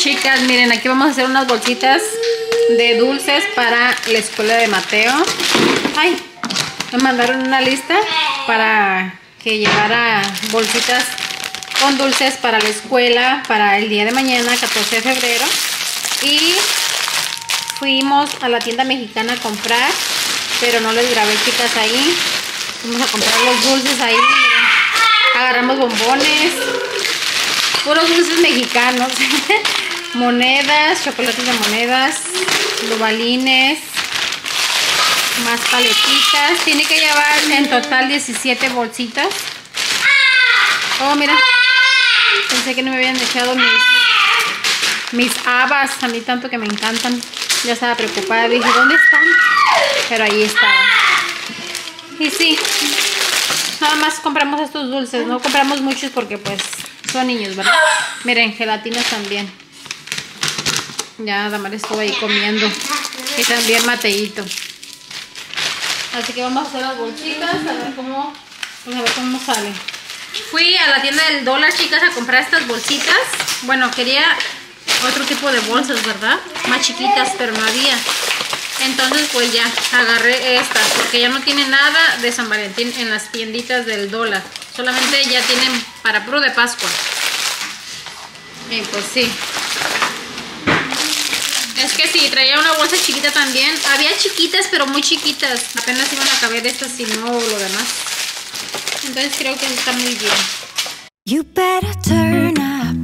Chicas, miren, aquí vamos a hacer unas bolsitas de dulces para la escuela de Mateo. Ay, me mandaron una lista para que llevara bolsitas con dulces para la escuela para el día de mañana, 14 de febrero. Y fuimos a la tienda mexicana a comprar, pero no les grabé, chicas, ahí. Fuimos a comprar los dulces ahí. Miren, agarramos bombones, puros dulces mexicanos. Monedas, chocolates de monedas, dubalines, más paletitas. Tiene que llevar en total 17 bolsitas. Oh, mira, pensé que no me habían echado mis habas, a mí tanto que me encantan. Ya estaba preocupada, dije, ¿dónde están? Pero ahí estaban. Y sí, nada más compramos estos dulces, no compramos muchos porque pues son niños, ¿verdad? Miren, gelatinas también. Ya Damaris estuvo ahí comiendo. Y también Mateito. Así que vamos a hacer las bolsitas. A ver cómo, pues a ver cómo sale. Fui a la tienda del dólar, chicas, a comprar estas bolsitas. Bueno, quería otro tipo de bolsas, ¿verdad? Más chiquitas, pero no había. Entonces pues ya agarré estas, porque ya no tiene nada de San Valentín en las tienditas del dólar. Solamente ya tienen para puro de Pascua. Y pues sí. Es que sí, traía una bolsa chiquita también. Había chiquitas, pero muy chiquitas. Apenas iban a caber estas y no lo demás. Entonces creo que está muy bien. You better turn up.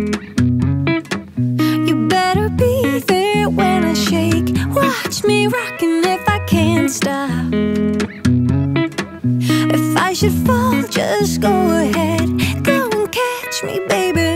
You better be there when I shake. Watch me rocking if I can't stop. If I should fall, just go ahead. Go and catch me, baby.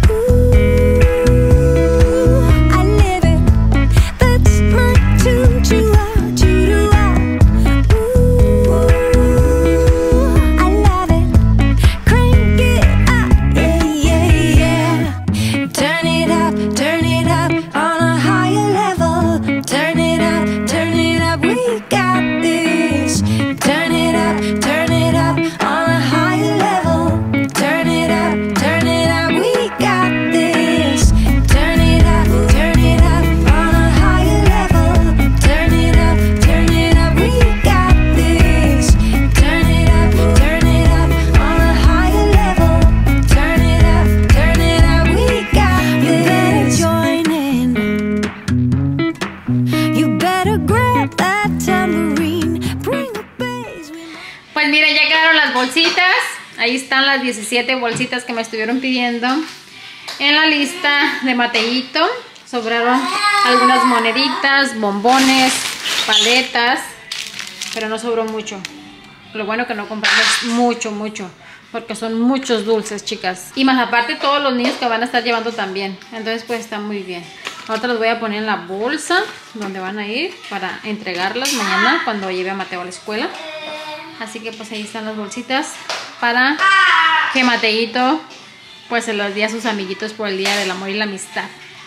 Pues miren, ya quedaron las bolsitas. Ahí están las 17 bolsitas que me estuvieron pidiendo en la lista de Mateito. Sobraron algunas moneditas, bombones, paletas, pero no sobró mucho. Lo bueno que no compramos mucho, porque son muchos dulces, chicas. Y más aparte todos los niños que van a estar llevando también. Entonces pues está muy bien. Ahora los voy a poner en la bolsa donde van a ir para entregarlas mañana cuando lleve a Mateo a la escuela. Así que pues ahí están las bolsitas para que Mateito pues se las dé a sus amiguitos por el Día del Amor y la Amistad.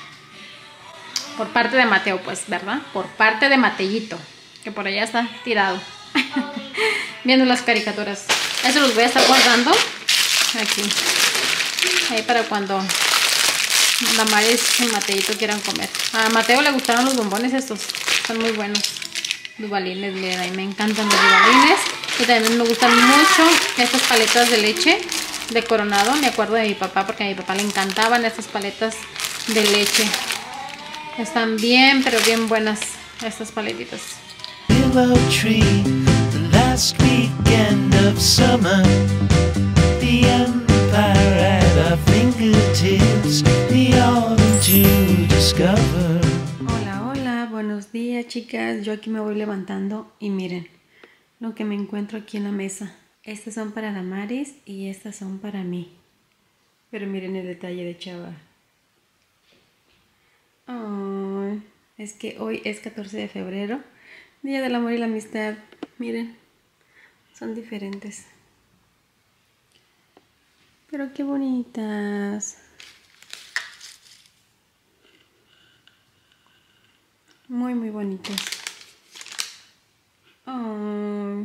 Por parte de Mateo, pues, ¿verdad? Por parte de Mateito, que por allá está tirado viendo las caricaturas. Eso los voy a estar guardando aquí, ahí para cuando Damaris y Mateito quieran comer. A Mateo le gustaron los bombones estos, son muy buenos. Dubalines, miren, a mí me encantan los dubalines. Y también me gustan mucho estas paletas de leche de Coronado. Me acuerdo de mi papá porque a mi papá le encantaban estas paletas de leche. Están bien, pero bien buenas estas paletitas. Willow tree, the last weekend of summer, the empire at our fingertips, the autumn to discover. Hola, buenos días, chicas. Yo aquí me voy levantando y miren lo que me encuentro aquí en la mesa. Estas son para Damaris y estas son para mí. Pero miren el detalle de Chava. Oh, es que hoy es 14 de febrero, Día del Amor y la Amistad. Miren, son diferentes. Pero qué bonitas. Muy bonitas. Oh.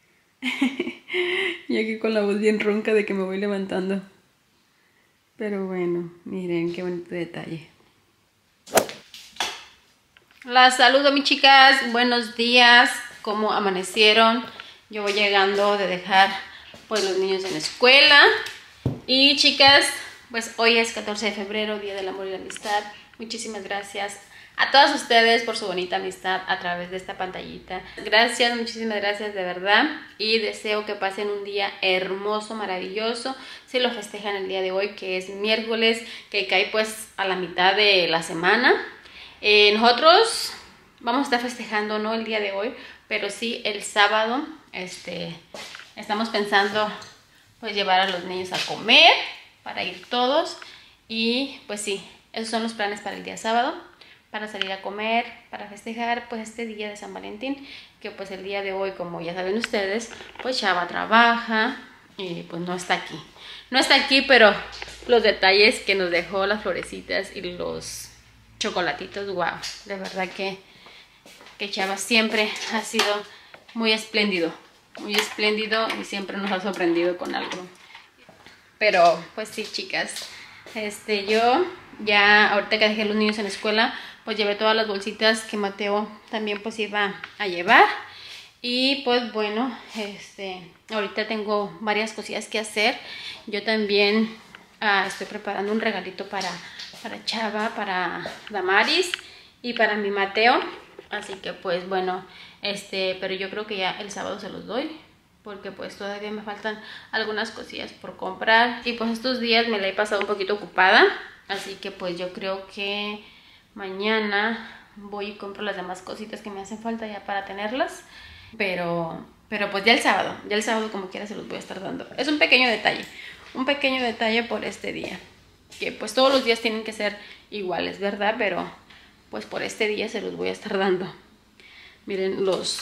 Y aquí con la voz bien ronca de que me voy levantando. Pero bueno, miren qué bonito detalle. Las saludo, mis chicas. Buenos días. ¿Cómo amanecieron? Yo voy llegando de dejar pues los niños en la escuela. Y chicas, pues hoy es 14 de febrero, Día del Amor y la Amistad. Muchísimas gracias a todas ustedes por su bonita amistad a través de esta pantallita. Gracias, muchísimas gracias de verdad. Y deseo que pasen un día hermoso, maravilloso. Si lo festejan el día de hoy, que es miércoles, que cae pues a la mitad de la semana. Nosotros vamos a estar festejando, no el día de hoy, pero sí el sábado. Estamos pensando pues llevar a los niños a comer para ir todos. Y pues sí, esos son los planes para el día sábado, para salir a comer, para festejar pues este día de San Valentín, que pues el día de hoy, como ya saben ustedes, pues Chava trabaja y pues no está aquí. No está aquí, pero los detalles que nos dejó, las florecitas y los chocolatitos, wow, de verdad que Chava siempre ha sido muy espléndido y siempre nos ha sorprendido con algo. Pero pues sí, chicas, yo ya ahorita que dejé a los niños en la escuela, pues llevé todas las bolsitas que Mateo también pues iba a llevar. Y pues bueno, ahorita tengo varias cosillas que hacer. Yo también estoy preparando un regalito para Chava, para Damaris y para mi Mateo. Así que pues bueno, pero yo creo que ya el sábado se los doy, porque pues todavía me faltan algunas cosillas por comprar. Y pues estos días me la he pasado un poquito ocupada, así que pues yo creo que mañana voy y compro las demás cositas que me hacen falta ya para tenerlas. Pero pues ya el sábado como quiera se los voy a estar dando. Es un pequeño detalle por este día, que pues todos los días tienen que ser iguales, ¿verdad? Pero pues por este día se los voy a estar dando. Miren los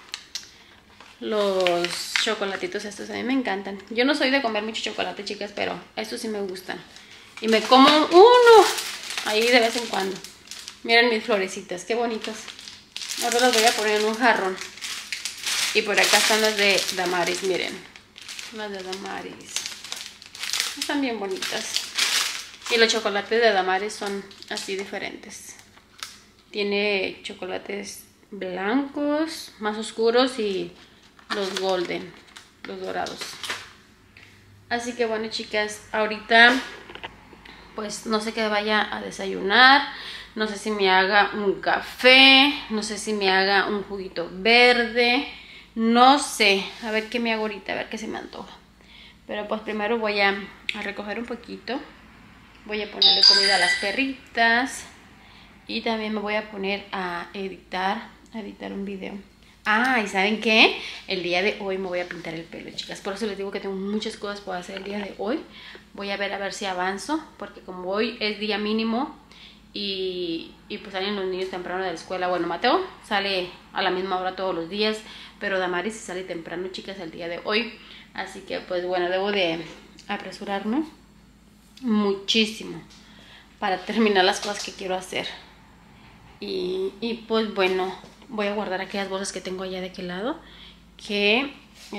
chocolatitos estos, a mí me encantan. Yo no soy de comer mucho chocolate, chicas, pero estos sí me gustan. Y me como uno ahí de vez en cuando. Miren mis florecitas, qué bonitas. Ahora las voy a poner en un jarrón. Y por acá están las de Damaris, miren. Las de Damaris. Están bien bonitas. Y los chocolates de Damaris son así diferentes. Tiene chocolates blancos, más oscuros, y los golden, los dorados. Así que bueno, chicas, ahorita pues no sé qué vaya a desayunar. No sé si me haga un café, no sé si me haga un juguito verde, no sé, a ver qué me hago ahorita, a ver qué se me antoja. Pero pues primero voy a recoger un poquito, voy a ponerle comida a las perritas y también me voy a poner a editar un video. Ah, ¿y saben qué? El día de hoy me voy a pintar el pelo, chicas. Por eso les digo que tengo muchas cosas por hacer el día de hoy. Voy a ver si avanzo, porque como hoy es día mínimo y pues salen los niños temprano de la escuela. Bueno, Mateo sale a la misma hora todos los días, pero Damaris sale temprano, chicas, el día de hoy. Así que pues bueno, debo de apresurarme muchísimo para terminar las cosas que quiero hacer. Y pues bueno, voy a guardar aquellas bolsas que tengo allá de aquel lado, que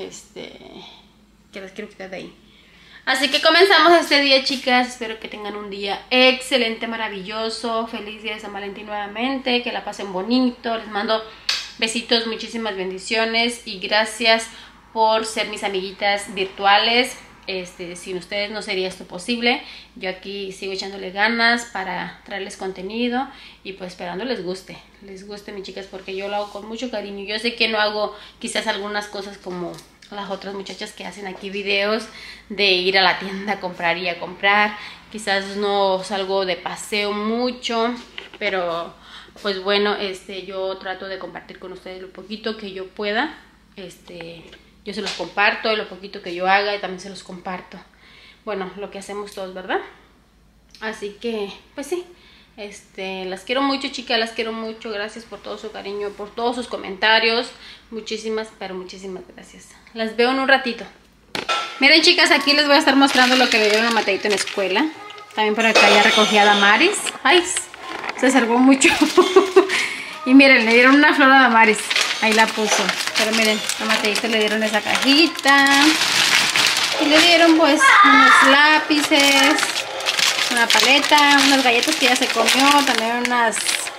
las quiero quitar de ahí. Así que comenzamos este día, chicas. Espero que tengan un día excelente, maravilloso. Feliz día de San Valentín nuevamente, que la pasen bonito. Les mando besitos, muchísimas bendiciones y gracias por ser mis amiguitas virtuales. Sin ustedes no sería esto posible. Yo aquí sigo echándole ganas para traerles contenido y pues esperando les guste, mis chicas, porque yo lo hago con mucho cariño. Yo sé que no hago quizás algunas cosas como las otras muchachas que hacen aquí videos de ir a la tienda a comprar y a comprar. Quizás no salgo de paseo mucho, pero pues bueno, yo trato de compartir con ustedes lo poquito que yo pueda. Yo se los comparto, y lo poquito que yo haga y también se los comparto. Bueno, lo que hacemos todos, ¿verdad? Así que, pues sí, las quiero mucho, chicas, las quiero mucho. Gracias por todo su cariño, por todos sus comentarios. Muchísimas, pero muchísimas gracias. Las veo en un ratito. Miren, chicas, aquí les voy a estar mostrando lo que le dieron a Mateito en la escuela. También por acá ya recogí a Damaris. Ay, se acercó mucho. Y miren, le dieron una flor a Damaris. Ahí la puso. Pero miren, a Mateito le dieron esa cajita. Y le dieron pues unos lápices, una paleta, unas galletas que ya se comió, también unas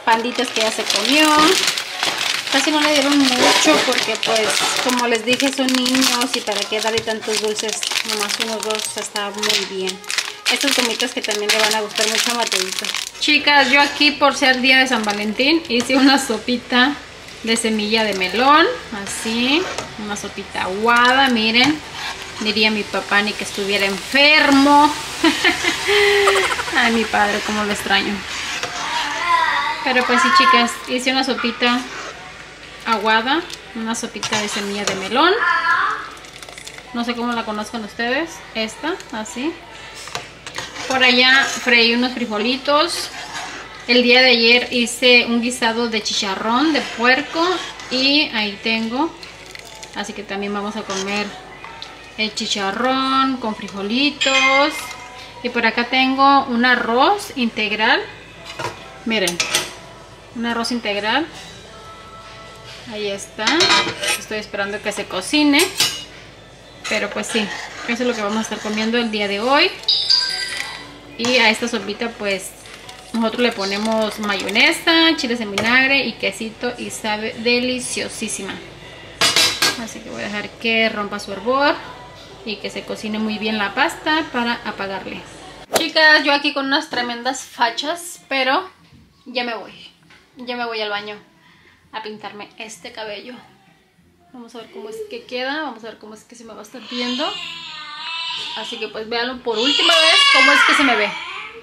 panditas que ya se comió. Casi no le dieron mucho porque pues como les dije son niños y para qué darle tantos dulces, nomás unos dos está muy bien. Estas gomitas que también le van a gustar mucho a Mateito. Chicas, yo aquí por ser día de San Valentín hice una sopita de semilla de melón, así, una sopita aguada, miren. Diría mi papá ni que estuviera enfermo. Ay, mi padre, cómo lo extraño. Pero pues sí, chicas, hice una sopita aguada, una sopita de semilla de melón. No sé cómo la conozcan ustedes, esta, así. Por allá freí unos frijolitos. El día de ayer hice un guisado de chicharrón de puerco y ahí tengo. Así que también vamos a comer el chicharrón con frijolitos. Y por acá tengo un arroz integral. Miren, un arroz integral. Ahí está. Estoy esperando que se cocine. Pero pues sí, eso es lo que vamos a estar comiendo el día de hoy. Y a esta sopita pues nosotros le ponemos mayonesa, chiles en vinagre y quesito y sabe deliciosísima. Así que voy a dejar que rompa su hervor y que se cocine muy bien la pasta para apagarle. Chicas, yo aquí con unas tremendas fachas, pero ya me voy. Ya me voy al baño a pintarme este cabello. Vamos a ver cómo es que queda, vamos a ver cómo es que se me va a estar viendo. Así que pues véanlo por última vez cómo es que se me ve.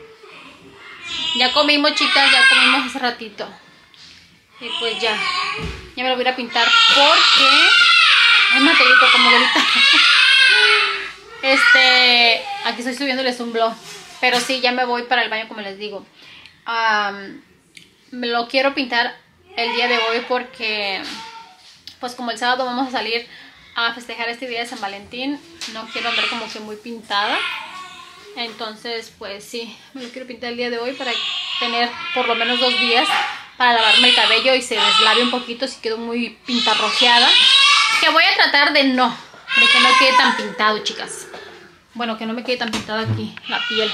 Ya comimos, chicas, ya comimos hace ratito. Y pues ya me lo voy a ir a pintar porque... Ay, Mateito, como grita. Aquí estoy subiéndoles un vlog. Pero sí, ya me voy para el baño, como les digo. Me lo quiero pintar el día de hoy porque... Pues como el sábado vamos a salir a festejar este día de San Valentín, no quiero andar como que muy pintada. Entonces pues sí, me lo quiero pintar el día de hoy para tener por lo menos 2 días para lavarme el cabello y se deslave un poquito si quedo muy pintarrojeada. Que voy a tratar de que no quede tan pintado, chicas. Bueno, que no me quede tan pintada aquí la piel.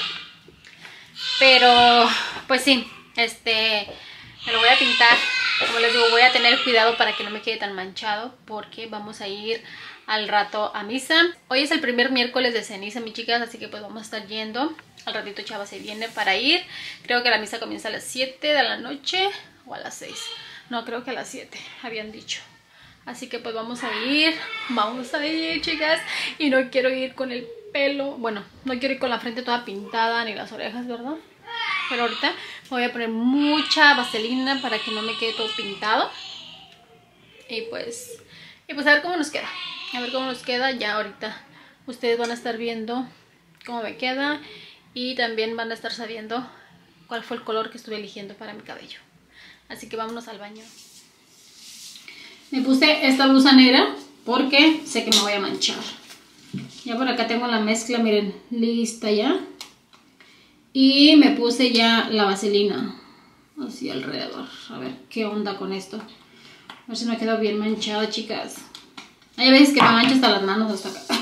Pero pues sí, me lo voy a pintar. Como les digo, voy a tener cuidado para que no me quede tan manchado porque vamos a ir al rato a misa. Hoy es el primer miércoles de ceniza, mis chicas, así que pues vamos a estar yendo. Al ratito Chava se viene para ir. Creo que la misa comienza a las 7 de la noche o a las 6. No, creo que a las 7 habían dicho. Así que pues vamos a ir, chicas. Y no quiero ir con el pelo, bueno, no quiero ir con la frente toda pintada ni las orejas, ¿verdad? Pero ahorita me voy a poner mucha vaselina para que no me quede todo pintado. Y pues a ver cómo nos queda. A ver cómo nos queda. Ya ahorita ustedes van a estar viendo cómo me queda. Y también van a estar sabiendo cuál fue el color que estuve eligiendo para mi cabello. Así que vámonos al baño. Me puse esta blusa negra porque sé que me voy a manchar. Ya por acá tengo la mezcla, miren, lista ya. Y me puse ya la vaselina así alrededor. A ver qué onda con esto. A ver si me queda bien manchada, chicas. Hay veces que me mancha hasta las manos hasta acá.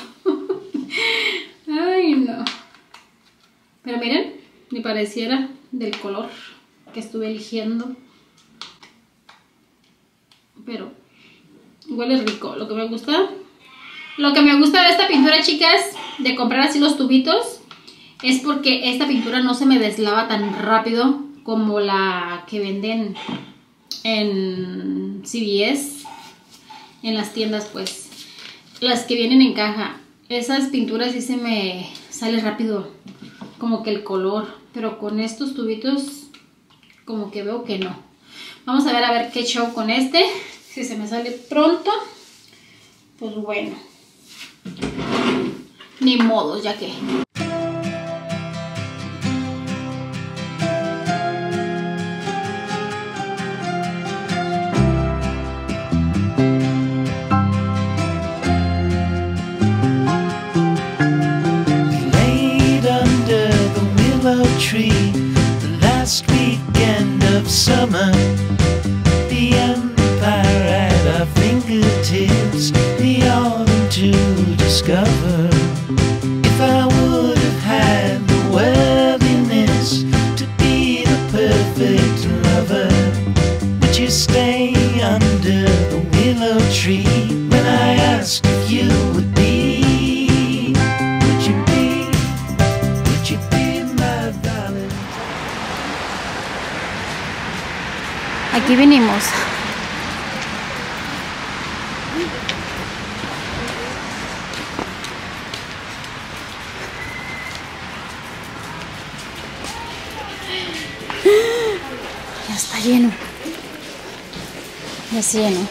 Ay, no. Pero miren, me pareciera del color que estuve eligiendo. Pero huele rico. Lo que me gusta de esta pintura, chicas, de comprar así los tubitos, es porque esta pintura no se me deslava tan rápido como la que venden en CVS, en las tiendas, pues. Las que vienen en caja. Esas pinturas sí se me sale rápido como que el color. Pero con estos tubitos como que veo que no. Vamos a ver qué show con este. Si se me sale pronto, pues bueno. Ni modo, ya que... Tree, the last weekend of summer, the empire at our fingertips, the autumn to discover. If I would have had the worthiness to be the perfect lover, tree when I asked if you would be. Would you be my Valentine? Aquí vinimos. Ya está lleno. Ya está lleno.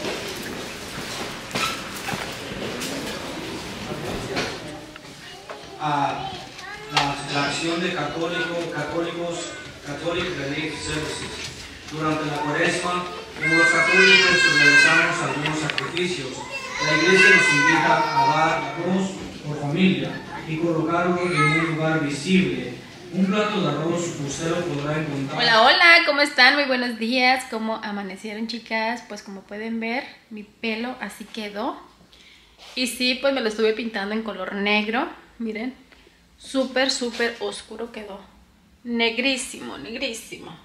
A la acción de Catholic Relief Services. Durante la Cuaresma, como los católicos realizamos algunos sacrificios, la Iglesia nos invita a dar arroz por familia y colocarlo en un lugar visible. Un plato de arroz usted lo podrá encontrar. Hola, hola, ¿cómo están? Muy buenos días. ¿Cómo amanecieron, chicas? Pues como pueden ver, mi pelo así quedó. Y sí, pues me lo estuve pintando en color negro. Miren, súper, súper oscuro quedó. Negrísimo, negrísimo.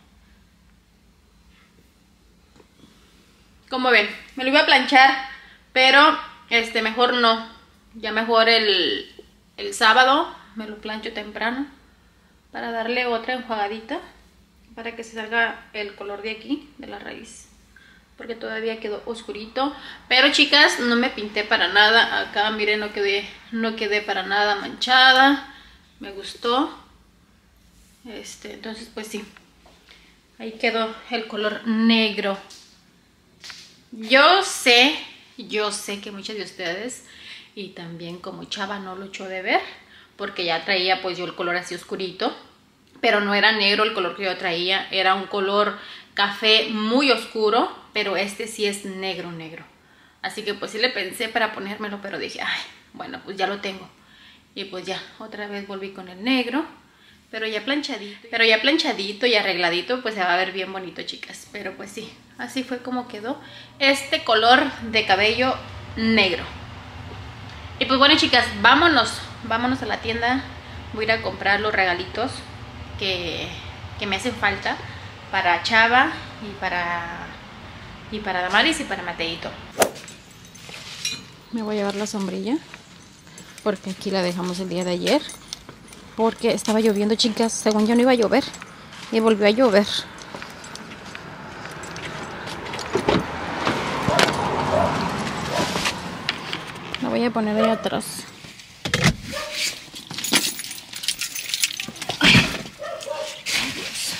Como ven, me lo iba a planchar, pero mejor no. Ya mejor el sábado me lo plancho temprano para darle otra enjuagadita para que se salga el color de aquí, de la raíz, porque todavía quedó oscurito. Pero chicas, no me pinté para nada. Acá miren, no quedé para nada manchada. Me gustó. Entonces pues sí, ahí quedó el color negro. Yo sé que muchos de ustedes, y también como Chava, no lo echó de ver, porque ya traía pues yo el color así oscurito, pero no era negro el color que yo traía, era un color café muy oscuro, pero sí es negro, negro. Así que pues sí le pensé para ponérmelo, pero dije, ay, bueno, pues ya lo tengo. Y pues ya, otra vez volví con el negro, pero ya planchadito y arregladito, pues se va a ver bien bonito, chicas. Pero pues sí, así fue como quedó este color de cabello negro. Y pues bueno, chicas, vámonos a la tienda. Voy a ir a comprar los regalitos que me hacen falta para Chava y para Damaris y para Mateito. Me voy a llevar la sombrilla porque aquí la dejamos el día de ayer, porque estaba lloviendo, chicas. Según yo no iba a llover y volvió a llover. La voy a poner ahí atrás. Ay, Dios.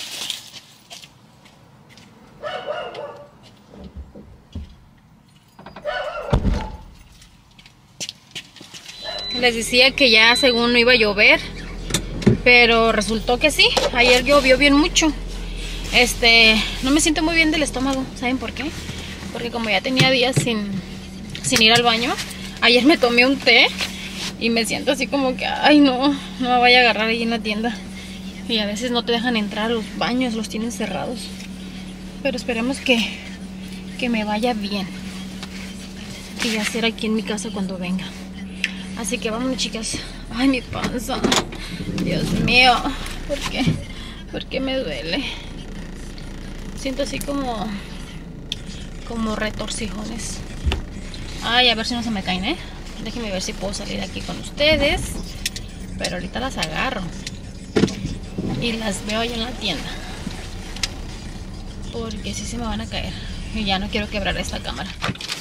Les decía que ya según no iba a llover, pero resultó que sí. Ayer llovió bien mucho. No me siento muy bien del estómago. ¿Saben por qué? Porque como ya tenía días sin ir al baño, ayer me tomé un té y me siento así como que, ay, no me vaya a agarrar ahí en la tienda. Y a veces no te dejan entrar a los baños, los tienen cerrados. Pero esperemos que me vaya bien y hacer aquí en mi casa cuando venga. Así que vámonos, chicas. Ay, mi panza. Dios mío. ¿Por qué? ¿Por qué me duele? Siento así como retorcijones. Ay, a ver si no se me caen, Déjenme ver si puedo salir aquí con ustedes. Pero ahorita las agarro y las veo allá en la tienda, porque si se me van a caer. Y ya no quiero quebrar esta cámara.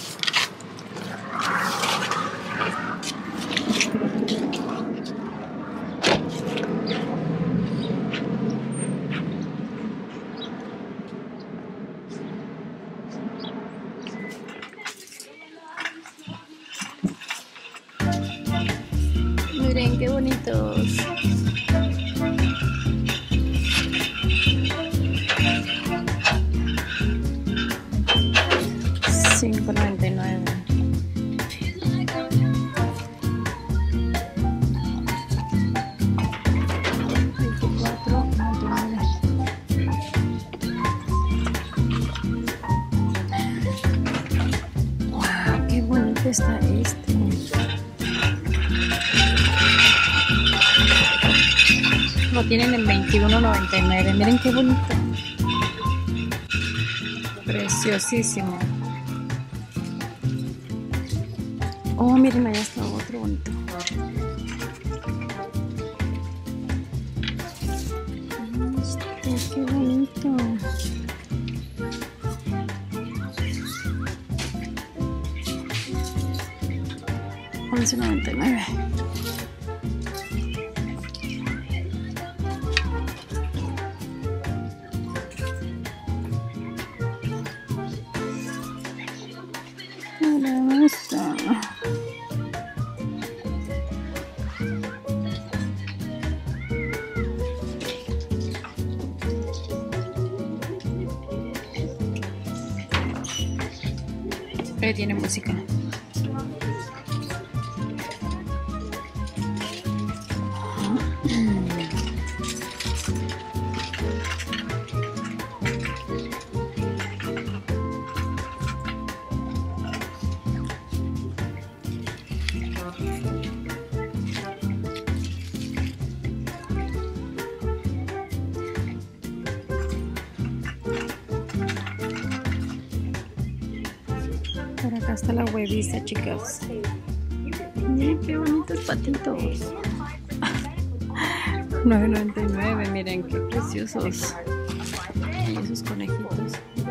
Miren qué bonitos. $5.99. Wow, qué bonito está este. Lo tienen en $21.99. Miren qué bonito. Preciosísimo. Oh, miren, allá está otro bonito. Qué bonito. $11.99. Mira esto. Tiene música. Por acá está la huevista, chicas. Miren qué bonitos patitos. $9.99, miren qué preciosos. Y esos conejitos.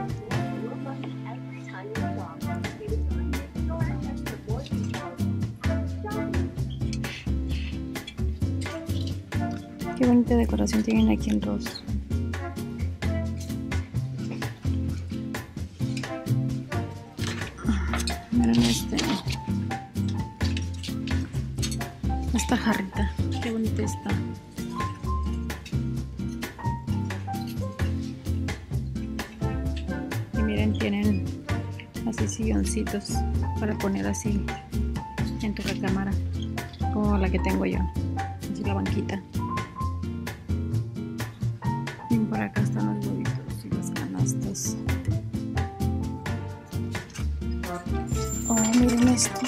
Qué bonita decoración tienen aquí en Ross. Miren esta jarrita, qué bonita está. Y miren, tienen así silloncitos para poner así en tu recámara, como la que tengo yo, así la banquita. Y por acá están los huevitos y las canastas. Oh, miren esto.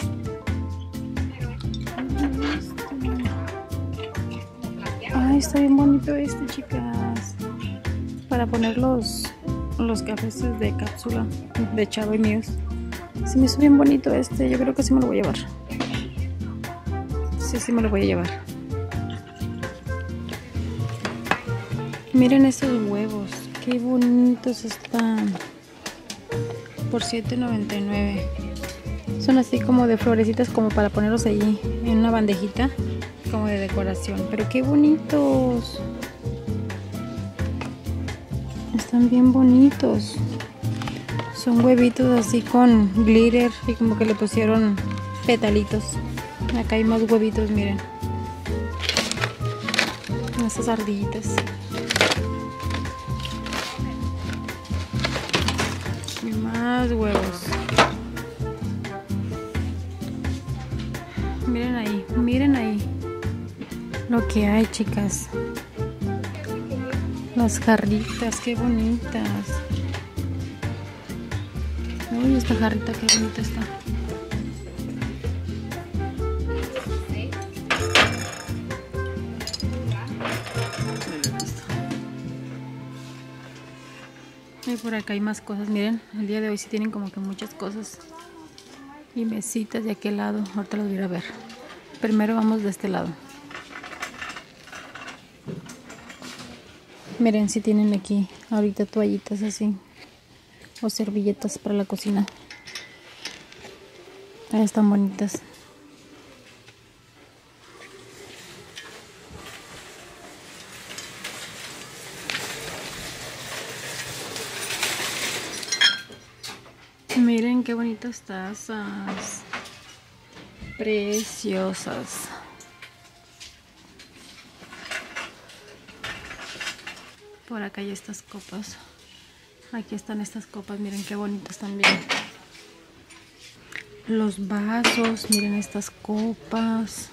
Ay, está bien bonito este, chicas. Para poner los cafés de cápsula de Chavo y míos. Se me hizo bien bonito este. Yo creo que sí me lo voy a llevar. Sí me lo voy a llevar. Miren estos huevos. Qué bonitos están. Por $7.99. Son así como de florecitas, como para ponerlos allí en una bandejita, como de decoración. Pero qué bonitos. Están bien bonitos. Son huevitos así con glitter y como que le pusieron petalitos. Acá hay más huevitos, miren. Estas ardillitas. Y más huevos. Miren ahí lo que hay, chicas. Las jarritas, qué bonitas. Uy, esta jarrita qué bonita está. Y por acá hay más cosas, miren. El día de hoy sí tienen como que muchas cosas. Y mesitas de aquel lado. Ahorita los voy a ver. Primero vamos de este lado. Miren, si tienen aquí ahorita toallitas así. O servilletas para la cocina. Están bonitas. Miren qué bonitas tazas. Preciosas. Por acá hay estas copas. Aquí están estas copas, miren qué bonitas también. Los vasos, miren estas copas.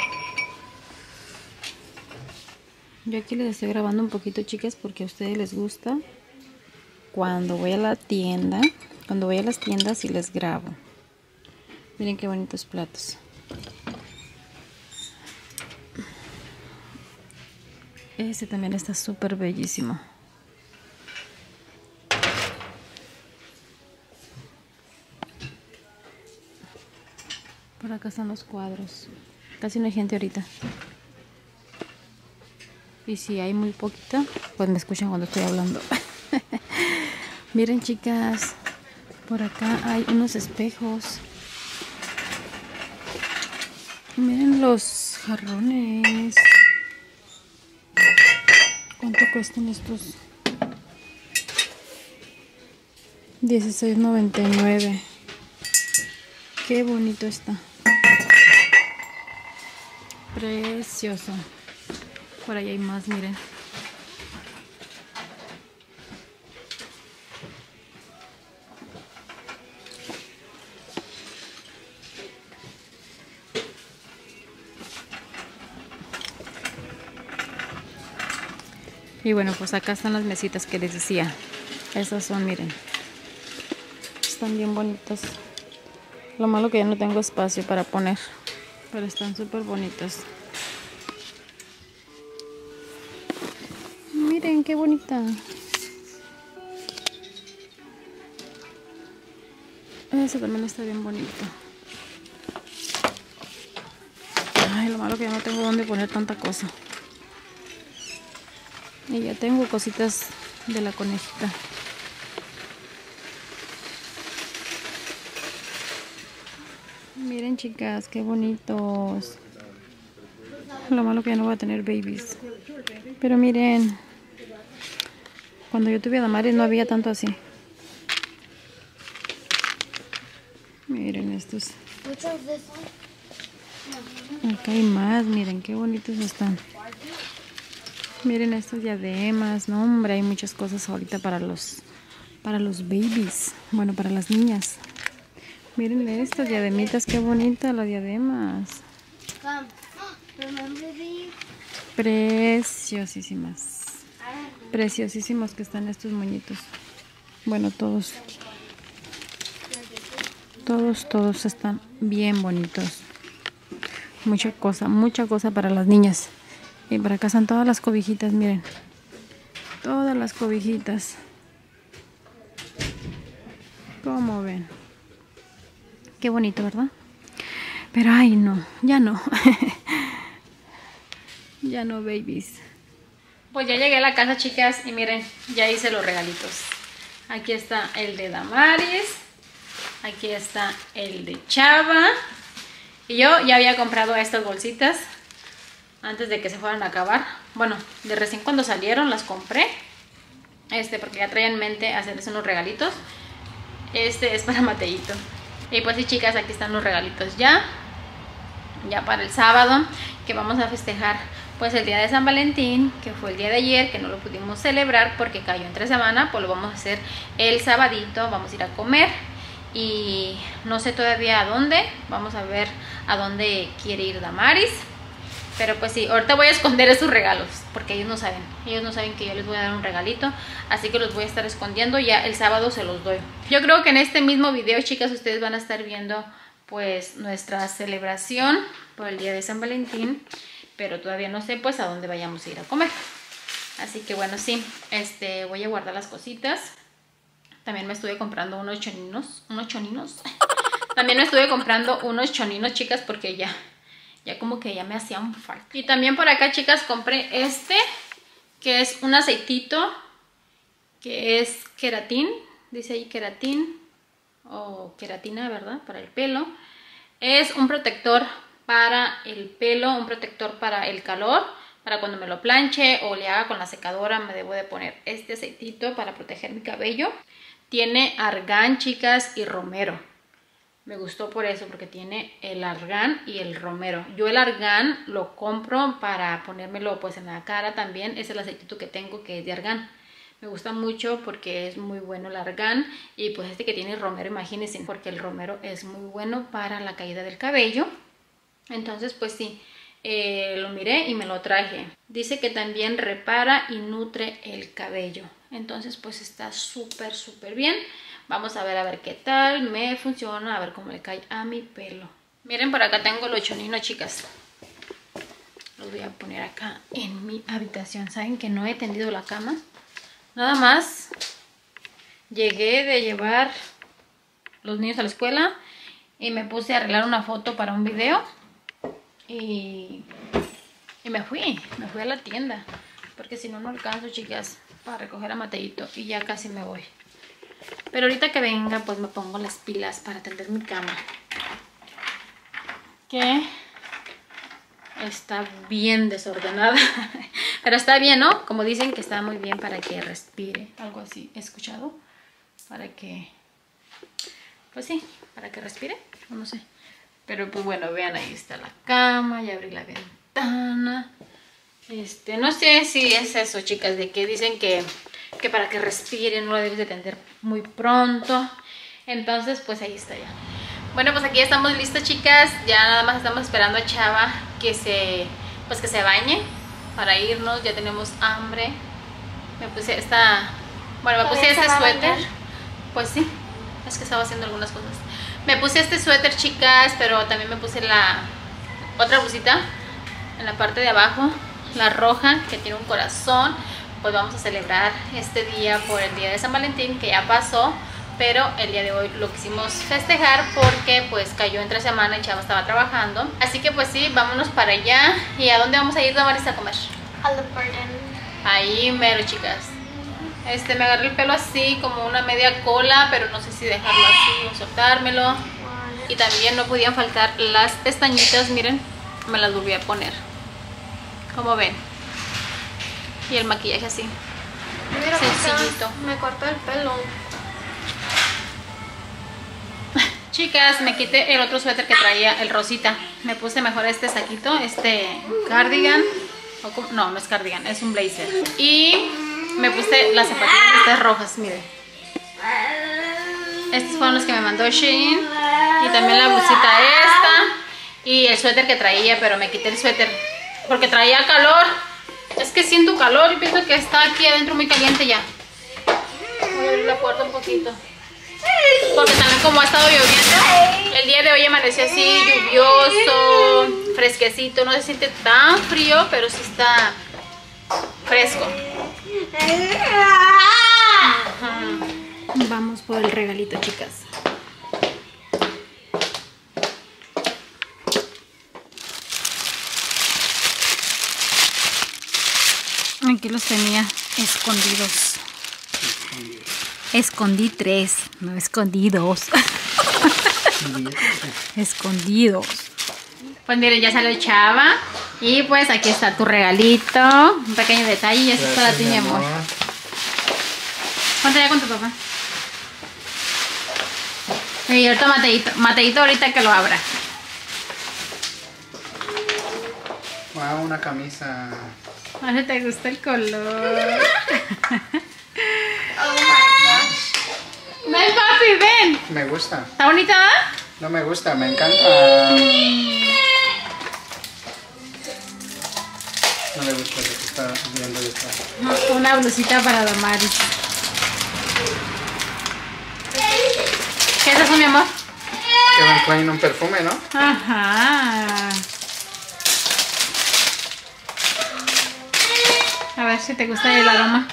Yo aquí les estoy grabando un poquito, chicas, porque a ustedes les gusta. Cuando voy a la tienda, cuando voy a las tiendas y les grabo. Miren qué bonitos platos. Este también está súper bellísimo. Por acá están los cuadros. Casi no hay gente ahorita. Y si hay muy poquita, pues me escuchan cuando estoy hablando. Miren, chicas, por acá hay unos espejos. Miren los jarrones. ¿Cuánto cuestan estos? $16.99. Qué bonito está. Precioso. Por ahí hay más, miren. Y bueno, pues acá están las mesitas que les decía. Esas son, miren. Están bien bonitas. Lo malo que ya no tengo espacio para poner. Pero están súper bonitas. Miren qué bonita. Ese también está bien bonito. Ay, lo malo que ya no tengo dónde poner tanta cosa. Y ya tengo cositas de la conejita. Miren, chicas, qué bonitos. Lo malo que ya no voy a tener babies. Pero miren, cuando yo tuve a Damaris no había tanto así. Miren estos. Acá hay más, miren qué bonitos están. Miren estos diademas, no hombre, hay muchas cosas ahorita para los babies, bueno, para las niñas. Miren estas diademitas, qué bonitas las diademas. Preciosísimas. Preciosísimos que están estos moñitos. Bueno, todos están bien bonitos. Mucha cosa para las niñas. Y por acá están todas las cobijitas, miren. Todas las cobijitas. ¿Cómo ven? Qué bonito, ¿verdad? Pero ay, no, ya no. Ya no, babies. Pues ya llegué a la casa, chicas, y miren, ya hice los regalitos. Aquí está el de Damaris. Aquí está el de Chava. Y yo ya había comprado estas bolsitas antes de que se fueran a acabar. Bueno, de recién cuando salieron las compré. Porque ya traía en mente hacerles unos regalitos. Este es para Mateito. Y pues sí, chicas, aquí están los regalitos ya para el sábado, que vamos a festejar pues el día de San Valentín, que fue el día de ayer, que no lo pudimos celebrar porque cayó entre semana. Pues lo vamos a hacer el sabadito, vamos a ir a comer. Y no sé todavía a dónde. Vamos a ver a dónde quiere ir Damaris. Pero pues sí, ahorita voy a esconder esos regalos, porque ellos no saben que yo les voy a dar un regalito. Así que los voy a estar escondiendo, ya el sábado se los doy. Yo creo que en este mismo video, chicas, ustedes van a estar viendo pues nuestra celebración por el día de San Valentín. Pero todavía no sé pues a dónde vayamos a ir a comer. Así que bueno, sí, voy a guardar las cositas. También me estuve comprando unos choninos. También me estuve comprando unos choninos, chicas, porque ya como que ya me hacían falta. Y también por acá, chicas, compré que es un aceitito, que es queratín, dice ahí queratín, o queratina, ¿verdad? Para el pelo. Es un protector para el pelo, un protector para el calor, para cuando me lo planche o le haga con la secadora. Me debo de poner este aceitito para proteger mi cabello. Tiene argán, chicas, y romero. Me gustó por eso, porque tiene el argán y el romero. Yo el argán lo compro para ponérmelo pues en la cara también. Es el aceitito que tengo, que es de argán. Me gusta mucho porque es muy bueno el argán. Y pues que tiene romero, imagínense, porque el romero es muy bueno para la caída del cabello. Entonces pues sí, lo miré y me lo traje. Dice que también repara y nutre el cabello. Entonces pues está súper bien. Vamos a ver qué tal me funciona, a ver cómo le cae a mi pelo. Miren, por acá tengo los choninos, chicas. Los voy a poner acá en mi habitación. Saben que no he tendido la cama. Nada más llegué de llevar los niños a la escuela y me puse a arreglar una foto para un video y me fui a la tienda, porque si no, no alcanzo, chicas, para recoger a Mateito y ya casi me voy. Pero ahorita que venga, pues me pongo las pilas para tender mi cama, que está bien desordenada. Pero está bien, ¿no? Como dicen que está muy bien para que respire. Algo así, he escuchado. Para que... Pues sí, para que respire. No sé. Pero pues bueno, vean, ahí está la cama. Ya abrí la ventana. No sé si es eso, chicas, de que dicen que para que respire no la debes de tender muy pronto. Entonces, pues ahí está ya. Bueno, pues aquí ya estamos listas, chicas. Ya nada más estamos esperando a Chava que se bañe para irnos. Ya tenemos hambre. Me puse este suéter. Pues sí, es que estaba haciendo algunas cosas. Me puse este suéter, chicas, pero también me puse la otra blusita en la parte de abajo, la roja, que tiene un corazón. Pues vamos a celebrar este día por el día de San Valentín, que ya pasó. Pero el día de hoy lo quisimos festejar porque pues cayó entre semana y Chava estaba trabajando. Así que pues sí, vámonos para allá. ¿Y a dónde vamos a ir, Damaris, a comer? Al Garden. Ahí mero, chicas. Me agarré el pelo así como una media cola, pero no sé si dejarlo así o soltármelo. Y también no podían faltar las pestañitas, miren, me las volví a poner. Como ven. Y el maquillaje así. Mira, sencillito. me cortó el pelo. Chicas, me quité el otro suéter que traía, el rosita. Me puse mejor este saquito, este cardigan. No, no es cardigan, es un blazer. Y me puse las zapatillas estas rojas, miren. Estos fueron los que me mandó Shein. Y también la blusita esta. Y el suéter que traía, pero me quité el suéter porque traía calor. Es que siento calor y pienso que está aquí adentro muy caliente ya. Voy a abrir la puerta un poquito. Porque también como ha estado lloviendo, el día de hoy amaneció así lluvioso, fresquecito. No se siente tan frío, pero sí está fresco. Vamos por el regalito, chicas. Aquí los tenía escondidos. Escondí 3, no escondí 2. Escondidos. Pues miren, ya salió Chava. Y pues aquí está tu regalito. Un pequeño detalle. Y eso es para ti, mi amor. Ponte ya con tu papá. Y ahorita Mateito ahorita que lo abra. Wow, una camisa. A ver, ¿te gusta el color? Oh my gosh. Ven, papi, ven. Me gusta. ¿Está bonita? No me gusta, me encanta. No le gusta lo que está viendo detrás. Una blusita para Damaris. ¿Qué es eso, mi amor? Que Van Klein, un perfume, ¿no? Ajá. A ver si te gusta el aroma.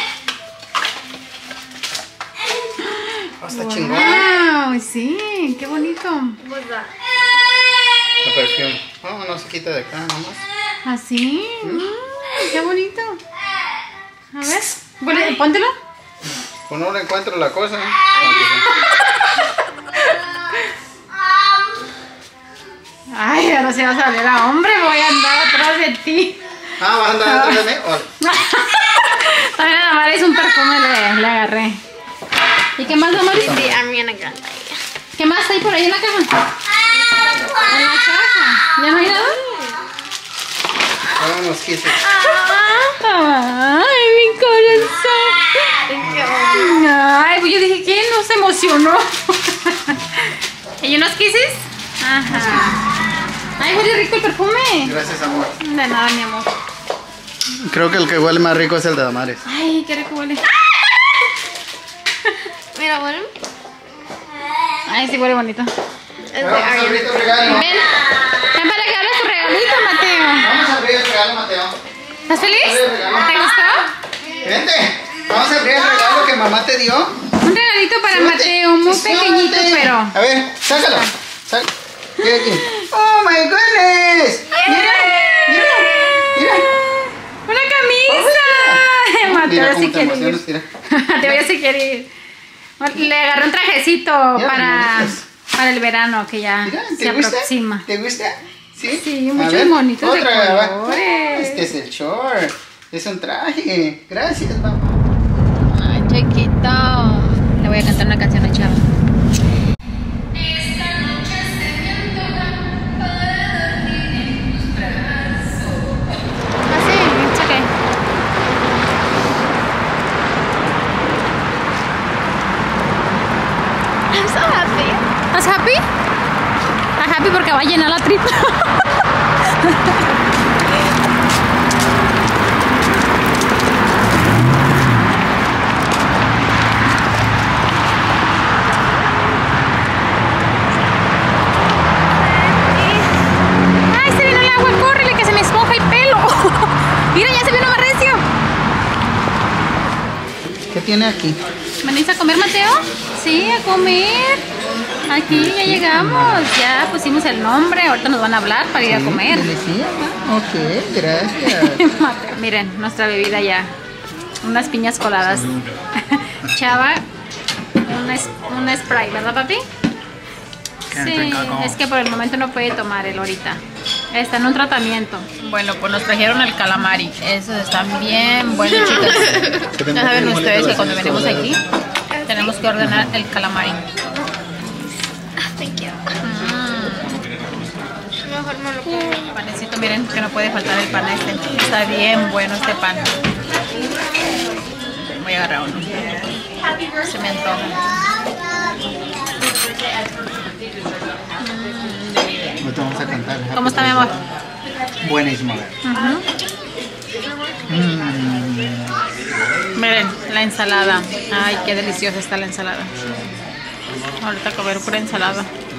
Está chingón. Wow, sí, qué bonito. What's that? El perfume. Oh, no se quita de acá nomás. ¿Así? Qué bonito. A ver, bueno, póntelo. Pues no le encuentro la cosa. Ay, ahora se va a salir a hombre, voy a andar atrás de ti. Ah, ¿vas a andar detrás de mí? También a Damaris un perfume le agarré. ¿Y qué más, Damaris? Sí, I'm gonna get that. ¿Qué más hay por ahí en la caja? En la caja. ¿Ya no hay nada? Vámonos, kisses. Ay, mi corazón. Ay, pues yo dije, ¿quién no se emocionó? ¿Y unos kisses? Ajá. Ay, huele rico el perfume. Gracias, amor. De nada, mi amor. Creo que el que huele más rico es el de Damaris. Ay, qué rico huele. Mira, bueno. Ay, sí huele bonito. Es de Vamos a abrir Ariana. tu regalo. Ven para que abras tu regalito, Mateo. Vamos a abrir el regalo, Mateo. ¿Estás feliz? ¿Te gustó? Vente. Vamos a abrir el regalo que mamá te dio. Un regalito para Súbete. Mateo, muy Súbete. pequeñito, pero... A ver, sácalo. Sal. ¿Qué aquí? ¡Oh, my goodness! ¡Mira! ¡Una camisa! Mateo Mira ya cómo se te quiere emocionas, ir. mira. Mateo ya se quiere ir. Le agarré un trajecito para el verano que ya Mira, se aproxima. ¿Te gusta? Sí. Sí, A muchos ver, monitos de otra, va. colores. Este es el short. Es un traje. Gracias, mamá. Ay, chiquito. Le voy a cantar una canción a Chava. I'm so happy. ¿Estás happy? ¿Estás happy porque va a llenar la tripa? ¡Ay, se vino el agua! ¡Córrele que se me esponja el pelo! ¡Mira, ya se vino más recio! ¿Qué tiene aquí? ¿Venís a comer, Mateo? Sí, a comer. Aquí ya llegamos, ya pusimos el nombre, ahorita nos van a hablar para ir a comer. ¿Deliciosa? Ok, gracias. Mateo, miren, nuestra bebida ya. Unas piñas coladas. Chava, una Sprite, ¿verdad, papi? Sí, es que por el momento no puede tomar él ahorita. Está en un tratamiento. Bueno, pues nos trajeron el calamari. Esos están bien buenos, chicas. Ya saben ustedes que cuando venimos aquí tenemos que ordenar el calamari. Thank you. Mejor no lo como. Panecito, miren que no puede faltar el pan este. Está bien bueno este pan. Voy a agarrar uno. Se me antoja. Ahorita vamos a cantar. ¿Cómo está, mi amor? Buenísimo. Miren, la ensalada. Ay, qué deliciosa está la ensalada. Ahorita comer pura ensalada.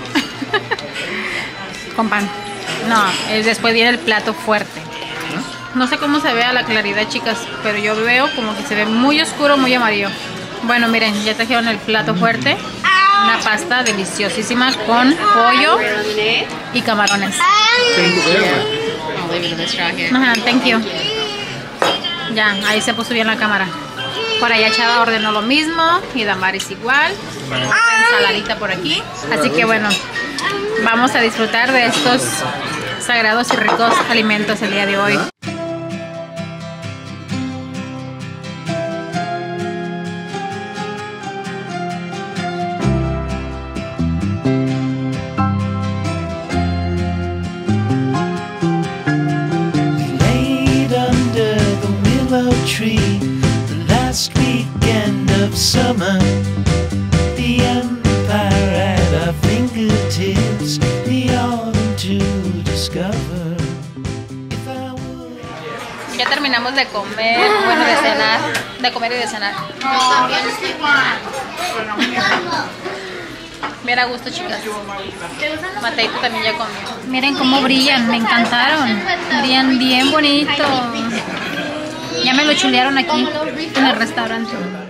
Con pan. No, después viene el plato fuerte. No sé cómo se ve a la claridad, chicas, pero yo veo como que se ve muy oscuro, muy amarillo. Bueno, miren, ya trajeron el plato fuerte. Una pasta deliciosísima con pollo y camarones. Ajá, thank you. Ya, ahí se puso bien la cámara. Por allá Chava ordenó lo mismo y Damaris igual. Ensaladita por aquí. Así que bueno, vamos a disfrutar de estos sagrados y ricos alimentos el día de hoy. Laid under the willow tree, the last weekend of summer. The empire at our fingertips, the autumn to discover. If I would. Ya terminamos de comer, bueno, de cenar, de comer y de cenar. Bien a gusto, chicas. Mateito también ya comió. Miren cómo brillan, me encantaron. Brillan bien bonito. Ya me lo chulearon aquí en el restaurante.